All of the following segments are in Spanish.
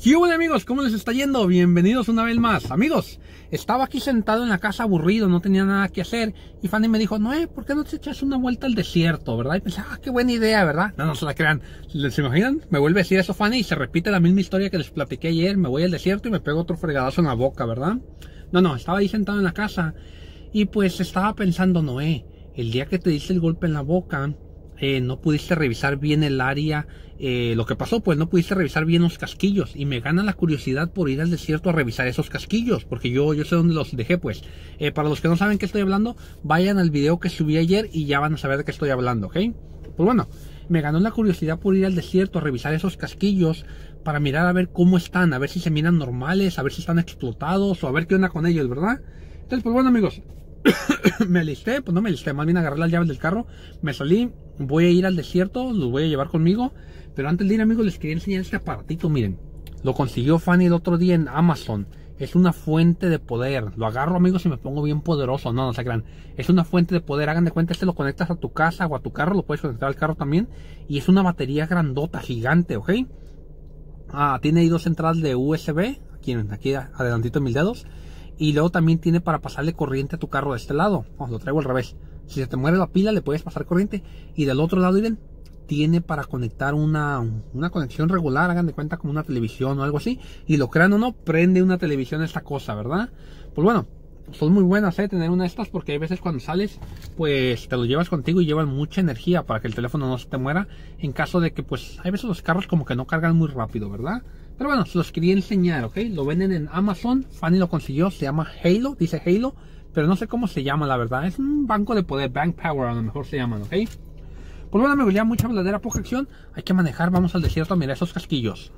¿Qué hubo, amigos? ¿Cómo les está yendo? Bienvenidos una vez más. Amigos, estaba aquí sentado en la casa aburrido, no tenía nada que hacer. Y Fanny me dijo, no, ¿por qué no te echas una vuelta al desierto, verdad? Y pensé, qué buena idea, ¿verdad? No se la crean. ¿Se imaginan? Me vuelve a decir eso Fanny y se repite la misma historia que les platiqué ayer. Me voy al desierto y me pego otro fregadazo en la boca, ¿verdad? No, estaba ahí sentado en la casa. Y pues estaba pensando, Noé, el día que te diste el golpe en la boca, no pudiste revisar bien el área, lo que pasó, pues no pudiste revisar bien los casquillos, y me gana la curiosidad por ir al desierto a revisar esos casquillos, porque yo sé dónde los dejé, pues. Para los que no saben qué estoy hablando, vayan al video que subí ayer y ya van a saber de qué estoy hablando, ¿ok? Pues bueno, me ganó la curiosidad por ir al desierto a revisar esos casquillos, para mirar a ver cómo están, a ver si se miran normales, a ver si están explotados, o a ver qué onda con ellos, ¿verdad? Entonces, pues bueno, amigos, me alisté, pues no me alisté, más bien agarré las llaves del carro, me salí, voy a ir al desierto, los voy a llevar conmigo. Pero antes de ir, amigos, les quería enseñar este aparatito, miren. Lo consiguió Fanny el otro día en Amazon. Es una fuente de poder. Lo agarro, amigos, y me pongo bien poderoso. No se crean. Es una fuente de poder. Hagan de cuenta, lo conectas a tu casa o a tu carro. Lo puedes conectar al carro también. Y es una batería grandota, gigante, ¿ok? Tiene ahí dos entradas de USB. Aquí adelantito en mis dedos. Y luego también tiene para pasarle corriente a tu carro de este lado. Lo traigo al revés. Si se te muere la pila, le puedes pasar corriente. Y del otro lado, miren, tiene para conectar una conexión regular, hagan de cuenta como una televisión o algo así. Y lo crean o no, prende una televisión esta cosa, ¿verdad? Pues bueno, son muy buenas, tener una de estas, porque hay veces cuando sales, pues te lo llevas contigo y llevan mucha energía para que el teléfono no se te muera. En caso de que, pues, hay veces los carros como que no cargan muy rápido, ¿verdad? Pero bueno, se los quería enseñar, ¿ok? Lo venden en Amazon, Fanny lo consiguió, se llama Halo, dice Halo, pero no sé cómo se llama, la verdad. Es un banco de poder, Bank Power a lo mejor se llaman, ¿ok? Pues bueno, amigos, ya mucha habladera, poca acción. Hay que manejar, vamos al desierto a mirar esos casquillos.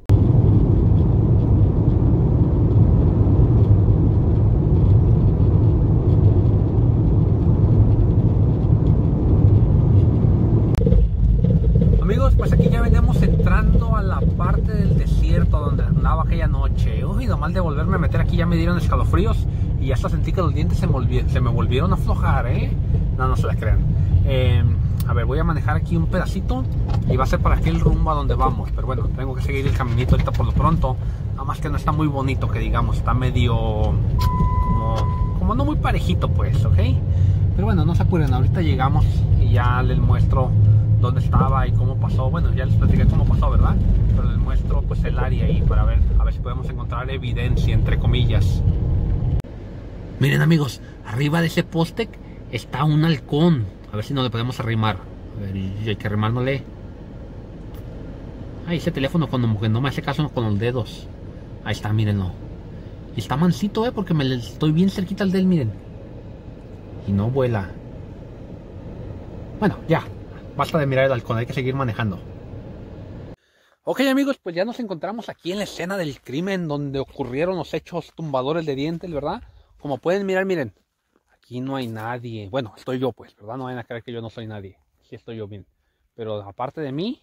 Amigos, pues aquí ya venimos entrando a la parte del desierto donde andaba aquella noche. Uy, nomás de volverme a meter aquí ya me dieron escalofríos y hasta sentí que los dientes se me volvieron a aflojar, No se la crean. A ver, voy a manejar aquí un pedacito y va a ser para aquel rumbo a donde vamos. Pero bueno, tengo que seguir el caminito ahorita por lo pronto. Nada más que no está muy bonito, que digamos, está medio como no muy parejito, pues, ¿ok? Pero bueno, no se apuren, ahorita llegamos y ya les muestro dónde estaba y cómo pasó. Bueno, ya les platiqué cómo pasó, ¿verdad? Pero les muestro pues el área ahí para ver, a ver si podemos encontrar evidencia, entre comillas. Miren, amigos, arriba de ese poste está un halcón. A ver si no le podemos arrimar. A ver, y hay que arrimárnosle. Ese teléfono como que no me hace caso con los dedos. Ahí está, mírenlo. Y está mansito, porque estoy bien cerquita al de él, miren. Y no vuela. Bueno, ya. Basta de mirar el halcón, hay que seguir manejando. Ok, amigos, pues ya nos encontramos aquí en la escena del crimen donde ocurrieron los hechos tumbadores de dientes, ¿verdad? Como pueden mirar, miren. Aquí no hay nadie. Bueno, estoy yo, pues, ¿verdad? No vayan a creer que yo no soy nadie. Sí estoy yo bien. Pero aparte de mí,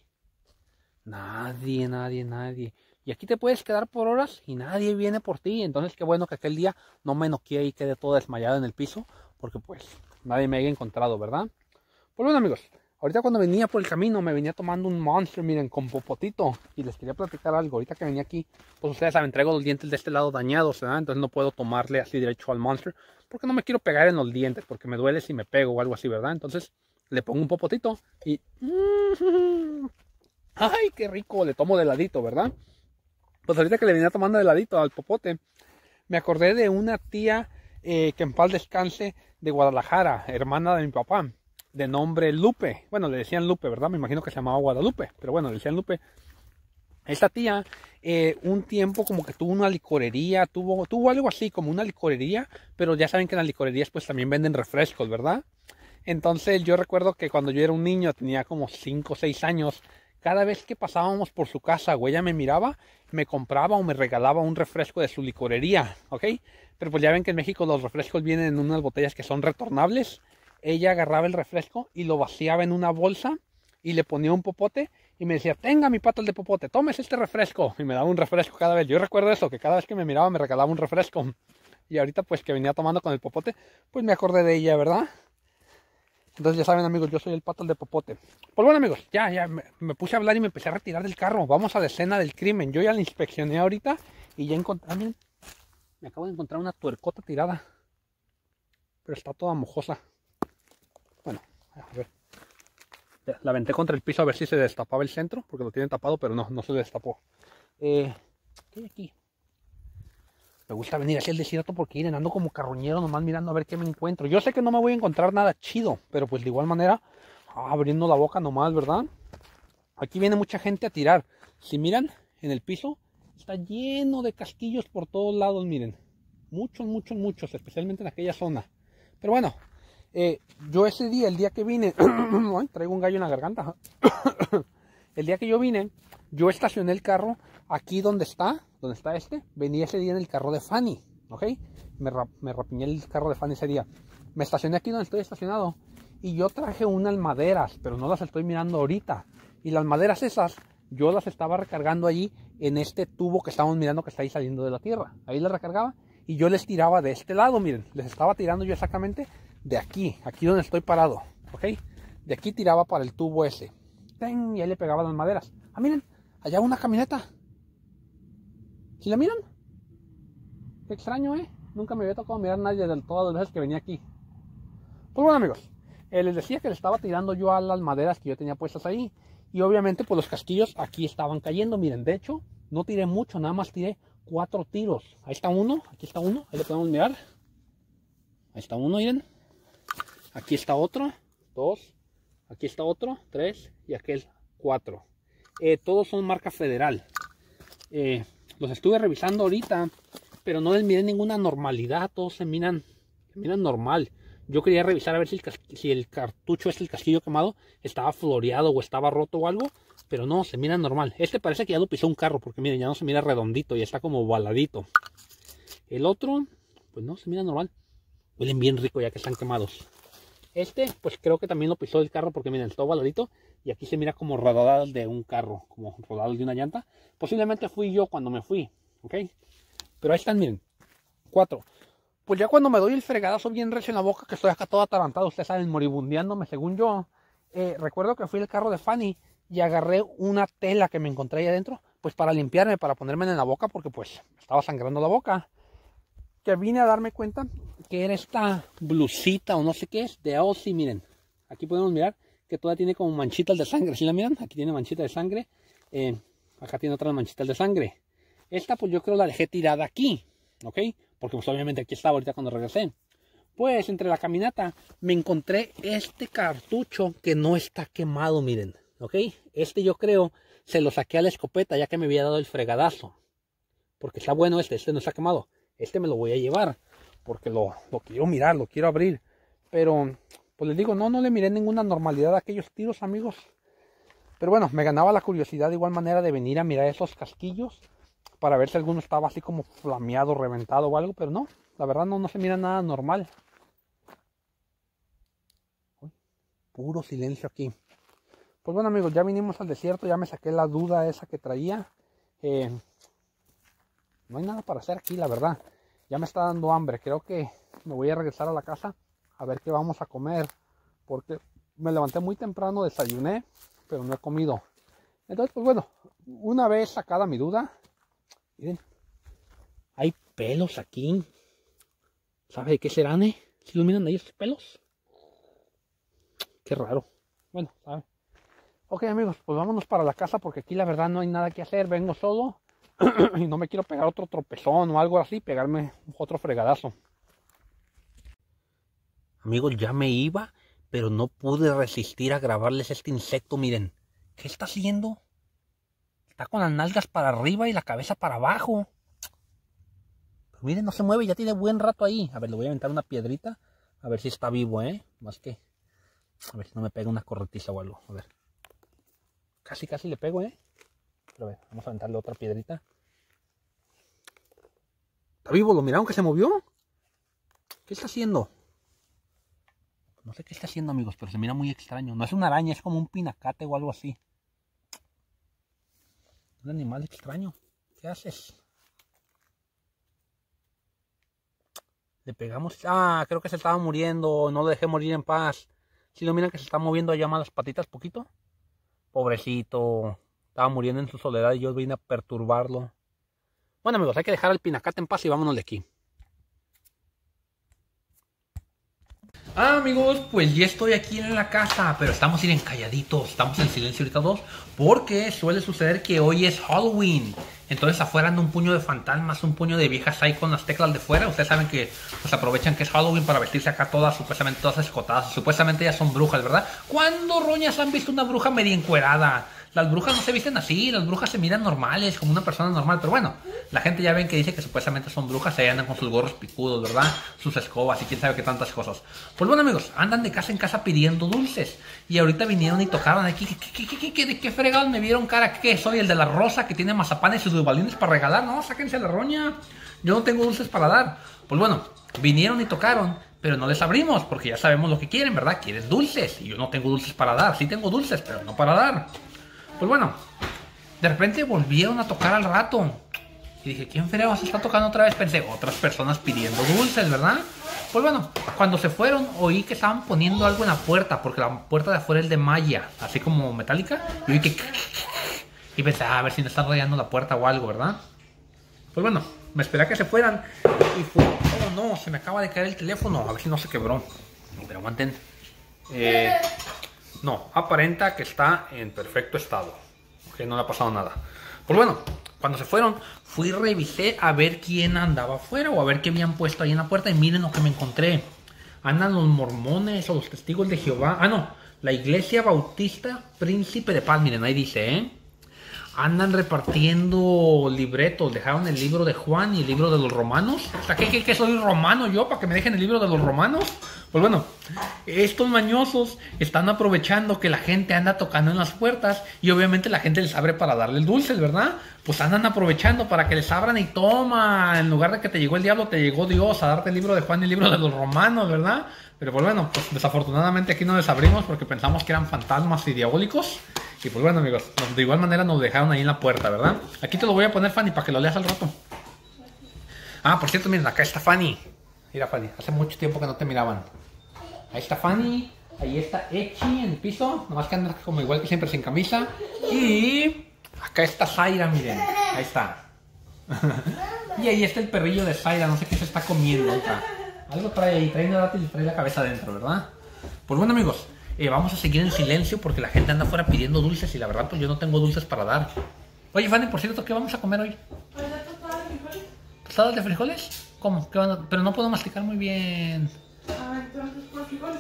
nadie. Y aquí te puedes quedar por horas y nadie viene por ti. Entonces, qué bueno que aquel día no me noqueé y quedé todo desmayado en el piso. Porque, pues, nadie me haya encontrado, ¿verdad? Pues bueno, amigos, ahorita cuando venía por el camino me venía tomando un Monster, miren, con popotito. Y les quería platicar algo. Ahorita que venía aquí, pues ustedes saben, traigo los dientes de este lado dañados, ¿verdad? Entonces no puedo tomarle así derecho al Monster, porque no me quiero pegar en los dientes, porque me duele si me pego o algo así, ¿verdad? Entonces le pongo un popotito y... ¡ay, qué rico! Le tomo de ladito, ¿verdad? Pues ahorita que le venía tomando de ladito al popote, me acordé de una tía que en paz descanse, de Guadalajara, hermana de mi papá, de nombre Lupe. Bueno, le decían Lupe, ¿verdad? Me imagino que se llamaba Guadalupe, pero bueno, le decían Lupe. Esta tía, un tiempo como que tuvo una licorería, tuvo algo así como una licorería, pero ya saben que en las licorerías pues también venden refrescos, ¿verdad? Entonces yo recuerdo que cuando yo era un niño, tenía como 5 o 6 años, cada vez que pasábamos por su casa o ella me miraba, me compraba o me regalaba un refresco de su licorería, ¿ok? Pero pues ya ven que en México los refrescos vienen en unas botellas que son retornables. Ella agarraba el refresco y lo vaciaba en una bolsa y le ponía un popote y me decía, tenga mi pato de popote, tomes este refresco. Y me daba un refresco cada vez. Yo recuerdo eso, que cada vez que me miraba me regalaba un refresco. Y ahorita pues que venía tomando con el popote, pues me acordé de ella, ¿verdad? Entonces ya saben, amigos, yo soy el pato de popote. Pues bueno, amigos, ya me puse a hablar y me empecé a retirar del carro. Vamos a la escena del crimen. Yo ya la inspeccioné ahorita y ya encontré, miren, me acabo de encontrar una tuercota tirada, pero está toda mojosa. Bueno, a ver. La aventé contra el piso a ver si se destapaba el centro, porque lo tienen tapado, pero no se destapó. ¿Qué hay aquí? Me gusta venir hacia el desierto porque miren, ando como carroñero nomás mirando a ver qué me encuentro. Yo sé que no me voy a encontrar nada chido, pero pues de igual manera, abriendo la boca nomás, ¿verdad? Aquí viene mucha gente a tirar. Si miran, en el piso está lleno de casquillos por todos lados, miren. Muchos, especialmente en aquella zona. Pero bueno, yo ese día, el día que vine, ay, traigo un gallo en la garganta. El día que yo vine, yo estacioné el carro aquí donde está venía ese día en el carro de Fanny, ¿ok? Me rapiñé el carro de Fanny ese día. Me estacioné aquí donde estoy estacionado y yo traje unas maderas, pero no las estoy mirando ahorita. Y las maderas esas, yo las estaba recargando allí en este tubo que estamos mirando que está ahí saliendo de la tierra. Ahí las recargaba y yo les tiraba de este lado, miren, les estaba tirando yo exactamente de aquí donde estoy parado, ¿ok? De aquí tiraba para el tubo ese. ¡Ten! Y ahí le pegaba las maderas. Ah, miren, allá una camioneta. ¿Sí la miran? Qué extraño, ¿eh? Nunca me había tocado mirar a nadie de todas las veces que venía aquí. Pues bueno, amigos, les decía que le estaba tirando yo a las maderas que yo tenía puestas ahí. Y obviamente, pues los casquillos aquí estaban cayendo. Miren, de hecho, no tiré mucho, nada más tiré 4 tiros. Ahí está uno, aquí está uno, ahí lo podemos mirar. Ahí está uno, miren. Aquí está otro, 2. Aquí está otro, 3. Y aquel, 4. Todos son marca Federal. Los estuve revisando ahorita, pero no les miré ninguna normalidad. Todos se miran normal. Yo quería revisar a ver si el cartucho el casquillo quemado estaba floreado o estaba roto o algo, pero no, se mira normal. Este parece que ya lo pisó un carro, porque miren, ya no se mira redondito, ya está como baladito. El otro, pues no, se mira normal. Huelen bien rico ya que están quemados. Este, pues creo que también lo pisó el carro, porque miren, está baladito. Y aquí se mira como rodadas de un carro, como rodadas de una llanta. Posiblemente fui yo cuando me fui, ¿ok? Pero ahí están, miren, 4. Pues ya cuando me doy el fregadazo bien recio en la boca, que estoy acá todo atarantado, ustedes saben, moribundeándome según yo. Recuerdo que fui al carro de Fanny y agarré una tela que me encontré ahí adentro, pues para limpiarme, para ponerme en la boca, porque pues estaba sangrando la boca. Que vine a darme cuenta que era esta blusita o no sé qué es, de Ozzy, miren. Aquí podemos mirar que todavía tiene como manchitas de sangre, ¿sí la miran? Aquí tiene manchitas de sangre, acá tiene otras manchitas de sangre. Esta pues yo creo la dejé tirada aquí, ¿ok? Porque pues obviamente aquí estaba ahorita cuando regresé. Pues entre la caminata me encontré este cartucho que no está quemado, miren, ¿ok? Este yo creo se lo saqué a la escopeta ya que me había dado el fregadazo. Porque está bueno este no está quemado. Este me lo voy a llevar porque lo quiero mirar, lo quiero abrir. Pero pues les digo, no le miré ninguna normalidad a aquellos tiros, amigos. Pero bueno, me ganaba la curiosidad de igual manera de venir a mirar esos casquillos para ver si alguno estaba así como flameado, reventado o algo, pero no, la verdad no se mira nada normal. Puro silencio aquí. Pues bueno, amigos, ya vinimos al desierto, ya me saqué la duda esa que traía. No hay nada para hacer aquí, la verdad. Ya me está dando hambre, creo que me voy a regresar a la casa a ver qué vamos a comer, porque me levanté muy temprano, desayuné, pero no he comido. Entonces, pues bueno, una vez sacada mi duda, miren, hay pelos aquí. ¿Sabe de qué serán, eh? ¿Sí lo miran ahí esos pelos? Qué raro. Bueno, ¿sabe? Ok, amigos, pues vámonos para la casa porque aquí la verdad no hay nada que hacer. Vengo solo y no me quiero pegar otro tropezón o algo así, pegarme otro fregadazo. Amigos, ya me iba, pero no pude resistir a grabarles este insecto, miren. ¿Qué está haciendo? Está con las nalgas para arriba y la cabeza para abajo. Pero miren, no se mueve, ya tiene buen rato ahí. A ver, le voy a aventar una piedrita, a ver si está vivo, Más que... A ver si no me pega una corretiza o algo, a ver. Casi le pego, Pero a ver, vamos a aventarle otra piedrita. ¿Está vivo? ¿Lo miraron que se movió? ¿Qué está haciendo? No sé qué está haciendo, amigos, pero se mira muy extraño. No es una araña, es como un pinacate o algo así. Un animal extraño. ¿Qué haces? Le pegamos... Ah, creo que se estaba muriendo. No lo dejé morir en paz. Si lo miran que se está moviendo allá más las patitas poquito. Pobrecito. Estaba muriendo en su soledad y yo vine a perturbarlo. Bueno amigos, hay que dejar al pinacate en paz y vámonos de aquí. Amigos, pues ya estoy aquí en la casa, pero estamos bien calladitos, estamos en silencio ahorita dos, porque suele suceder que hoy es Halloween. Entonces afuera anda un puño de fantasmas, un puño de viejas ahí con las teclas de fuera. Ustedes saben que pues aprovechan que es Halloween para vestirse acá todas, supuestamente todas escotadas. Supuestamente ellas son brujas, ¿verdad? ¿Cuándo roñas han visto una bruja media encuerada? Las brujas no se visten así, las brujas se miran normales, como una persona normal. Pero bueno, la gente ya ven que dice que supuestamente son brujas, ahí andan con sus gorros picudos, ¿verdad? Sus escobas y quién sabe qué tantas cosas. Pues bueno amigos, andan de casa en casa pidiendo dulces. Y ahorita vinieron y tocaron aquí. ¿De qué fregados me vieron cara? ¿Qué soy? ¿El de la rosa que tiene mazapanes y sus dubalines para regalar? No, sáquense la roña. Yo no tengo dulces para dar. Pues bueno, vinieron y tocaron, pero no les abrimos porque ya sabemos lo que quieren, ¿verdad? Quieren dulces y yo no tengo dulces para dar. Sí tengo dulces, pero no para dar. Pues bueno, de repente volvieron a tocar al rato. Y dije, ¿quién fregados está tocando otra vez? Pensé, otras personas pidiendo dulces, ¿verdad? Pues bueno, cuando se fueron oí que estaban poniendo algo en la puerta, porque la puerta de afuera es de malla, así como metálica. Y oí que... Y pensé, a ver si no están rayando la puerta o algo, ¿verdad? Pues bueno, me esperé a que se fueran. Y fue, oh no, se me acaba de caer el teléfono. A ver si no se quebró. Pero aguanten. No, aparenta que está en perfecto estado. Que no le ha pasado nada. Pues bueno, cuando se fueron, fui y revisé a ver quién andaba afuera o a ver qué habían puesto ahí en la puerta. Y miren lo que me encontré. Andan los mormones o los testigos de Jehová. Ah, no, la Iglesia Bautista Príncipe de Paz. Miren, ahí dice, andan repartiendo libretos. Dejaron el libro de Juan y el libro de los romanos. O sea, ¿qué soy romano yo para que me dejen el libro de los romanos? Pues bueno, estos mañosos están aprovechando que la gente anda tocando en las puertas y obviamente la gente les abre para darles dulces, ¿verdad? Pues andan aprovechando para que les abran y toma, en lugar de que te llegó el diablo, te llegó Dios a darte el libro de Juan y el libro de los romanos, ¿verdad? Pero pues bueno, pues desafortunadamente aquí no les abrimos porque pensamos que eran fantasmas y diabólicos. Y pues bueno amigos, de igual manera nos dejaron ahí en la puerta, ¿verdad? Aquí te lo voy a poner, Fanny, para que lo leas al rato. Ah, por cierto, miren, acá está Fanny. Mira, Fanny, hace mucho tiempo que no te miraban. Ahí está Fanny, ahí está Echi en el piso, nomás que anda como igual que siempre sin camisa. Y acá está Zaira, miren, ahí está. Y ahí está el perrillo de Zaira, no sé qué se está comiendo. Algo trae ahí, trae una dátil y trae la cabeza adentro, ¿verdad? Pues bueno amigos, vamos a seguir en silencio porque la gente anda afuera pidiendo dulces y la verdad pues yo no tengo dulces para dar. Oye Fanny, por cierto, ¿qué vamos a comer hoy? ¿Tostadas de frijoles? ¿Tostadas de frijoles? ¿Cómo? ¿Qué van a... Pero no puedo masticar muy bien. Entonces por frijoles.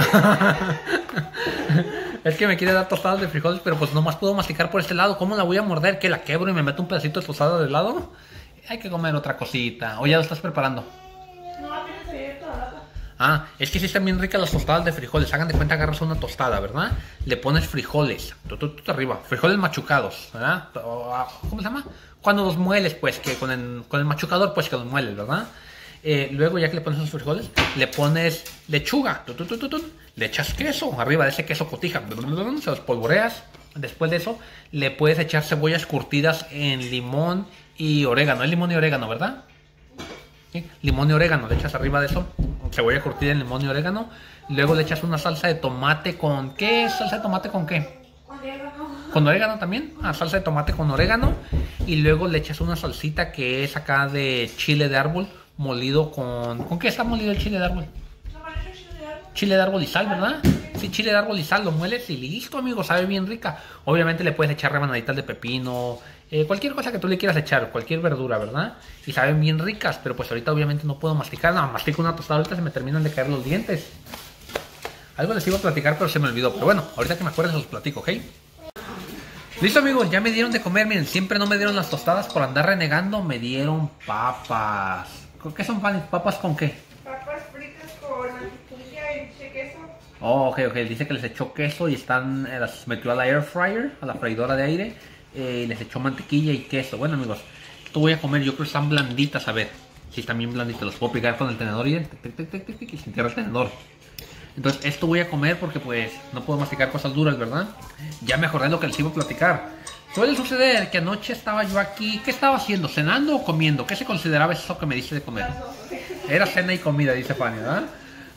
Es que me quiere dar tostadas de frijoles, pero pues nomás puedo masticar por este lado. ¿Cómo la voy a morder? ¿Que la quebro y me meto un pedacito de tostada del lado? Hay que comer otra cosita. ¿O ya lo estás preparando? No, apenas se ve toda la lata. Ah, es que sí están bien ricas las tostadas de frijoles. Hagan de cuenta, agarras una tostada, ¿verdad? Le pones frijoles, arriba, frijoles machucados, ¿verdad? ¿Cómo se llama? Cuando los mueles, pues, que con el machucador, pues, que los mueles, ¿verdad? Luego, ya que le pones esos frijoles, le pones lechuga, le echas queso, arriba de ese queso cotija, se los polvoreas. Después de eso, le puedes echar cebollas curtidas en limón y orégano. Es limón y orégano, ¿verdad? ¿Sí? Limón y orégano, le echas arriba de eso, cebolla curtida en limón y orégano. Luego le echas una salsa de tomate con... ¿Qué es salsa de tomate con qué? Orégano. ¿Con orégano también? Ah, salsa de tomate con orégano. Y luego le echas una salsita que es acá de chile de árbol molido con... ¿Con qué está molido el chile de árbol? Chile de árbol y sal, ¿verdad? Sí, chile de árbol y sal, lo mueles y listo, amigo, sabe bien rica. Obviamente le puedes echar rebanaditas de pepino, cualquier cosa que tú le quieras echar, cualquier verdura, ¿verdad? Y saben bien ricas, pero pues ahorita obviamente no puedo masticar, no, mastico una tostada, ahorita se me terminan de caer los dientes. Algo les iba a platicar, pero se me olvidó, pero bueno, ahorita que me acuerdo se los platico, ¿ok? Listo amigos, ya me dieron de comer, miren, siempre no me dieron las tostadas por andar renegando, me dieron papas. ¿Qué son papas con qué? Papas fritas con mantequilla y queso. Oh, ok, dice que les echó queso y las metió a la air fryer, a la freidora de aire, y les echó mantequilla y queso. Bueno amigos, esto voy a comer, yo creo que están blanditas, a ver, si están bien blanditas, los puedo picar con el tenedor y sin tirar el tenedor. Entonces esto voy a comer porque pues no puedo masticar cosas duras, ¿verdad? Ya me acordé lo que les iba a platicar. Suele suceder que anoche estaba yo aquí, ¿qué estaba haciendo? ¿Cenando o comiendo? ¿Qué se consideraba eso que me diste de comer? Era cena y comida, dice Fanny, ¿verdad?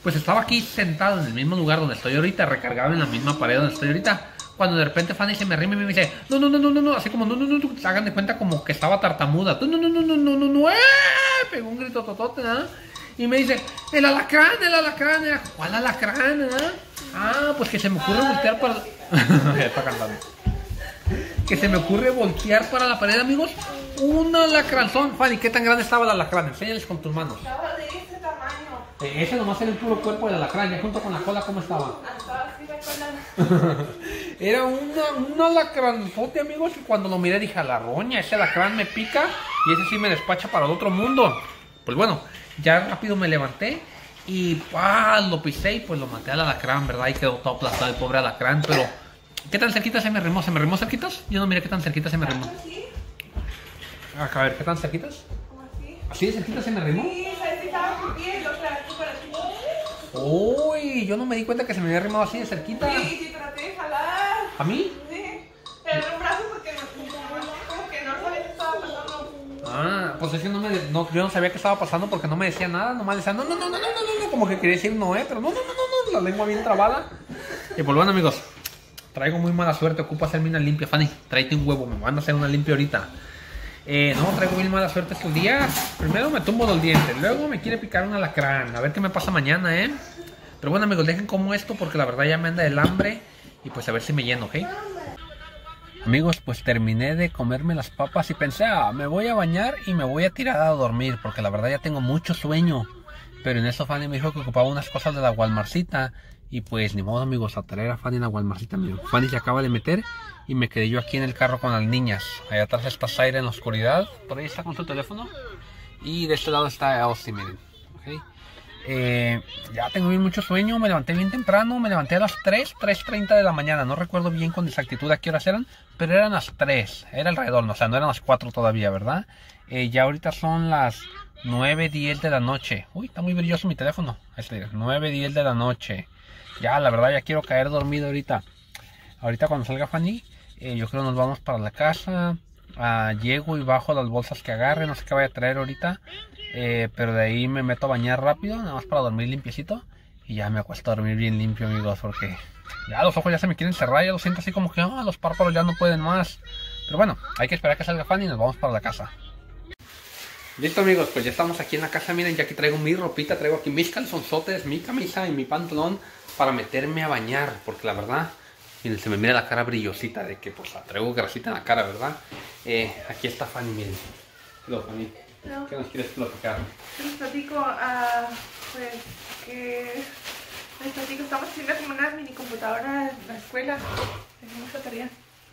pues estaba aquí sentado en el mismo lugar donde estoy ahorita, recargado en la misma pared donde estoy ahorita, cuando de repente Fanny se me arrima y me dice, no, así como, no, se hagan de cuenta como que estaba tartamuda, no, pegó un grito totote, ¿eh? Y me dice, el alacrán, ¿cuál alacrán, pues que se me ocurre voltear para... Está cantando. Que se me ocurre voltear para la pared, amigos, un alacranzón. Fanny, ¿qué tan grande estaba el alacrán? Enséñales con tus manos. Estaba de ese tamaño. Ese nomás era el puro cuerpo del alacrán, ya junto con la cola, ¿cómo estaba? Estaba así de cola. Era un alacranzote, amigos, y cuando lo miré dije, a la roña, ese alacrán me pica y ese sí me despacha para el otro mundo. Pues bueno, ya rápido me levanté y lo pisé y pues lo maté al alacrán, ¿verdad? Y quedó todo aplastado el pobre alacrán, pero ¿qué tan cerquita se me arrimó? ¿Se me arrimó cerquitas? Yo no miré qué tan cerquita se me arrimó. ¿Así? A ver, ¿qué tan cerquitas? ¿Cómo así? ¿Así de cerquita se me arrimó? Sí, ¿sabes si estaba por bien? O sea, tú para ti. Uy, yo no me di cuenta que se me había arrimado así de cerquita. Sí, traté de jalar. ¿A mí? Sí, pero en un brazo porque como que no sabía qué estaba pasando. Pues es que yo no sabía qué estaba pasando porque no me decía nada, nomás decía no, como que quería decir no, pero no, la lengua bien trabada. Y pues bueno, amigos, traigo muy mala suerte, ocupo hacerme una limpia. Fanny, tráete un huevo, me van a hacer una limpia ahorita. Traigo bien mala suerte estos días. Primero me tumbo los dientes, luego me quiere picar un alacrán. A ver qué me pasa mañana, Pero bueno, amigos, dejen como esto porque la verdad ya me anda el hambre. Y pues a ver si me lleno, ¿ok? Amigos, pues terminé de comerme las papas y pensé, me voy a bañar y me voy a tirar a dormir porque la verdad ya tengo mucho sueño. Pero en eso Fanny me dijo que ocupaba unas cosas de la Walmartcita. Y pues ni modo, amigos, a traer a Fanny en la Walmartcita, amigo. Fanny se acaba de meter y me quedé yo aquí en el carro con las niñas. Allá atrás está Zaira en la oscuridad, por ahí está con su teléfono. Y de este lado está Elsie, miren. ¿Okay? Ya tengo bien mucho sueño, me levanté bien temprano, me levanté a las 3:30 de la mañana. No recuerdo bien con exactitud a qué horas eran, pero eran las 3, era alrededor, o sea, no eran las 4 todavía, ¿verdad? Ya ahorita son las 9:10 de la noche. Uy, está muy brilloso mi teléfono. 9:10 de la noche. Ya, la verdad, ya quiero caer dormido ahorita. Ahorita cuando salga Fanny, yo creo nos vamos para la casa. Llego y bajo las bolsas que agarre, no sé qué vaya a traer ahorita. Pero de ahí me meto a bañar rápido, nada más para dormir limpiecito. Y ya me acuesto a dormir bien limpio, amigos, porque ya los ojos ya se me quieren cerrar. Ya lo siento así como que los párpados ya no pueden más. Pero bueno, hay que esperar a que salga Fanny y nos vamos para la casa. Listo, amigos, pues ya estamos aquí en la casa. Miren, ya aquí traigo mi ropita, traigo aquí mis calzonzotes, mi camisa y mi pantalón para meterme a bañar, porque la verdad, miren, se me mira la cara brillosita de que pues la traigo grasita en la cara, ¿verdad? Aquí está Fanny, miren. Hola, Fanny. No. ¿Qué nos quieres platicar? Les platico, estamos haciendo como una mini computadora en la escuela. Tengo mucha tarea.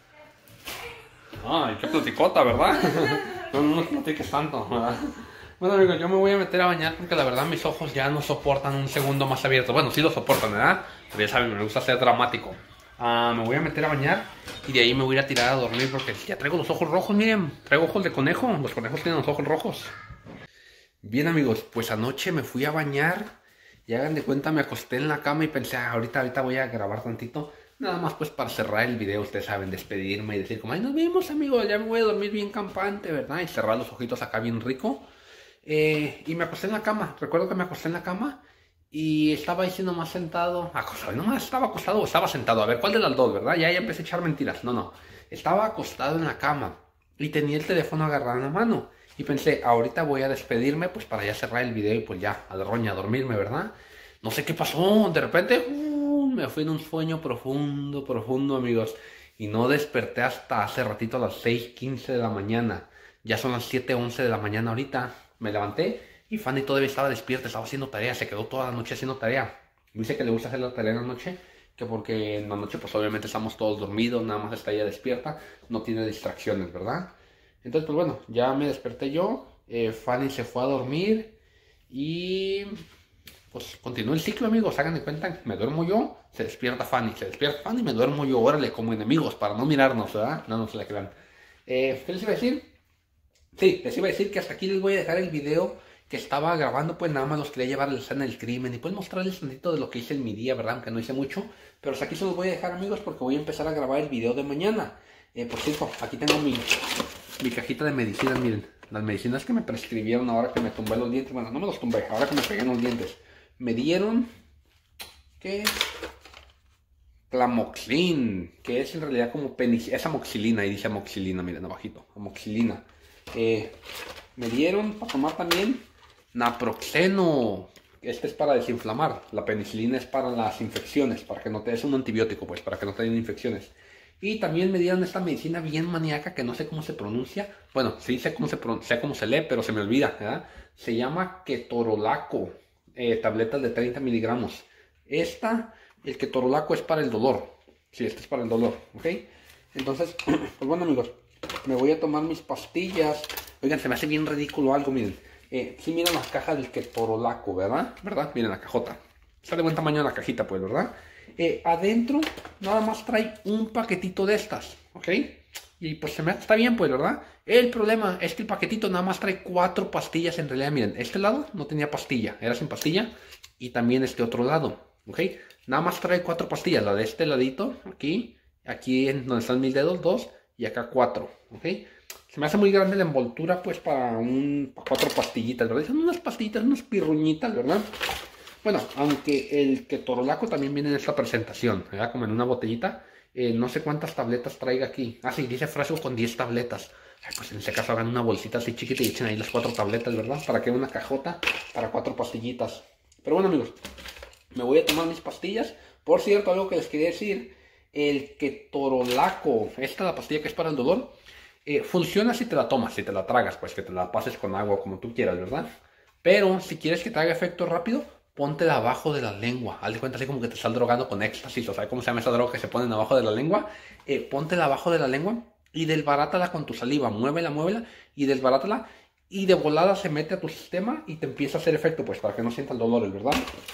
Ay, qué platicota, ¿verdad? No nos platiques tanto, ¿verdad? Bueno, amigos, yo me voy a meter a bañar porque la verdad mis ojos ya no soportan un segundo más abierto. Bueno, sí lo soportan, ¿verdad? Pero ya saben, me gusta ser dramático. Me voy a meter a bañar y de ahí me voy a ir a tirar a dormir porque ya traigo los ojos rojos, miren. Traigo ojos de conejo, los conejos tienen los ojos rojos. Bien, amigos, pues anoche me fui a bañar y hagan de cuenta me acosté en la cama y pensé, ahorita voy a grabar tantito. Nada más pues para cerrar el video, ustedes saben, despedirme y decir como, ay, nos vemos, amigos, ya me voy a dormir bien campante, ¿verdad? Y cerrar los ojitos acá bien rico. Y me acosté en la cama, recuerdo que me acosté en la cama y estaba ahí nomás sentado, nomás estaba acostado o estaba sentado, a ver, ¿cuál de las dos, verdad? Ya empecé a echar mentiras, no, estaba acostado en la cama y tenía el teléfono agarrado en la mano y pensé, ahorita voy a despedirme pues para ya cerrar el video y pues ya, a la roña, a dormirme, ¿verdad? No sé qué pasó, de repente, me fui en un sueño profundo, amigos, y no desperté hasta hace ratito a las 6:15 de la mañana, ya son las 7:11 de la mañana ahorita. Me levanté y Fanny todavía estaba despierta, estaba haciendo tarea, se quedó toda la noche haciendo tarea. Dice que le gusta hacer la tarea en la noche, que porque en la noche pues obviamente estamos todos dormidos, nada más está ella despierta, no tiene distracciones, ¿verdad? Entonces pues bueno, ya me desperté yo, Fanny se fue a dormir y pues continuó el ciclo, amigos, hagan de cuenta, me duermo yo, se despierta Fanny, me duermo yo, órale, como enemigos, para no mirarnos, ¿verdad? No se la crean. ¿Qué les iba a decir? Sí, les iba a decir que hasta aquí les voy a dejar el video que estaba grabando, pues nada más los quería llevar a la escena del crimen y pues mostrarles un poquito de lo que hice en mi día, ¿verdad? Aunque no hice mucho, pero hasta aquí se los voy a dejar, amigos, porque voy a empezar a grabar el video de mañana. Por cierto, aquí tengo mi cajita de medicinas, miren, las medicinas que me prescribieron ahora que me tumbé los dientes, bueno, no me los tumbé, ahora que me pegué en los dientes. Me dieron ¿Qué es? Clamoxin, que es en realidad como es amoxilina, y dice amoxilina, miren abajito, amoxilina. Me dieron para tomar también naproxeno. Este es para desinflamar. La penicilina es para las infecciones, para que no te des un antibiótico, pues, para que no te den infecciones. Y también me dieron esta medicina bien maníaca que no sé cómo se pronuncia. Bueno, sí sé cómo se lee, pero se me olvida, ¿verdad? Se llama ketorolaco, tabletas de 30 miligramos. El ketorolaco es para el dolor. Sí, este es para el dolor, ¿ok? Entonces, pues bueno amigos, me voy a tomar mis pastillas. Oigan, se me hace bien ridículo algo, miren. Sí, miren la caja del ketorolaco, ¿verdad? Miren la cajota. Está de buen tamaño la cajita, pues, ¿verdad? Adentro nada más trae un paquetito de estas, ¿ok? Y pues está bien, pues, ¿verdad? El problema es que el paquetito nada más trae 4 pastillas en realidad. Miren, este lado no tenía pastilla, era sin pastilla. Y también este otro lado, ¿ok? Nada más trae 4 pastillas, la de este ladito, aquí en donde están mis dedos, 2, y acá 4, ¿ok? Se me hace muy grande la envoltura, pues, para 4 pastillitas, ¿verdad? Son unas pastillitas, unas pirruñitas, ¿verdad? Bueno, aunque el ketorolaco también viene en esta presentación, ¿verdad? Como en una botellita. No sé cuántas tabletas traiga aquí. Ah, sí, dice frasco con 10 tabletas. Ay, pues en ese caso hagan una bolsita así chiquita y echen ahí las 4 tabletas, ¿verdad? Para que una cajota para 4 pastillitas. Pero bueno, amigos, me voy a tomar mis pastillas. Por cierto, algo que les quería decir. El ketorolaco, esta es la pastilla que es para el dolor. Funciona si te la tomas, si te la tragas, pues que te la pases con agua como tú quieras, ¿verdad? Pero si quieres que te haga efecto rápido, póntela abajo de la lengua. Haz de cuenta así como que te estás drogando con éxtasis, o sea, ¿cómo se llama esa droga que se ponen abajo de la lengua? Póntela abajo de la lengua y desbarátala con tu saliva. Muévela y desbarátala. Y de volada se mete a tu sistema y te empieza a hacer efecto, pues, para que no sientas dolores, ¿verdad?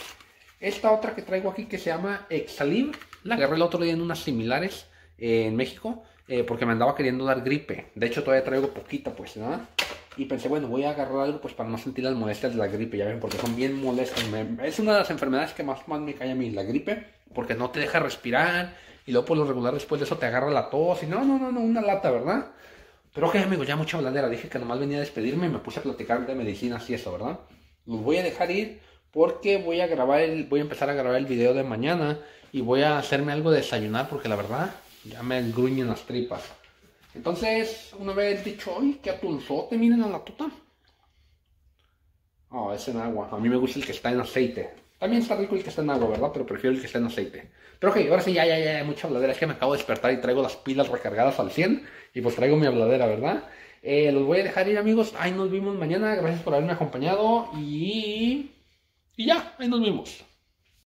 Esta otra que traigo aquí que se llama Exalib, la agarré el otro día en unas similares en México. Porque me andaba queriendo dar gripe. De hecho todavía traigo poquita, pues, ¿no? Y pensé, bueno, voy a agarrar algo pues para no sentir las molestias de la gripe. Ya ven, porque son bien molestas. Es una de las enfermedades que más me cae a mí, la gripe. Porque no te deja respirar. Y luego por lo regular después de eso te agarra la tos. Y no, una lata, ¿verdad? Pero ok, amigos, ya mucha habladera. Dije que nomás venía a despedirme y me puse a platicar de medicinas y eso, ¿verdad? Los voy a dejar ir porque voy a empezar a grabar el video de mañana. Y voy a hacerme algo de desayunar porque la verdad ya me gruñen las tripas. Entonces, una vez dicho, ¡ay, qué atunzote! Miren a la tuta. Oh, es en agua. A mí me gusta el que está en aceite. También está rico el que está en agua, ¿verdad? Pero prefiero el que está en aceite. Pero ok, ahora sí, ya, mucha habladera. Es que me acabo de despertar y traigo las pilas recargadas al 100. Y pues traigo mi habladera, ¿verdad? Los voy a dejar ir, amigos. Ahí nos vemos mañana. Gracias por haberme acompañado. Y ya, ahí nos vemos.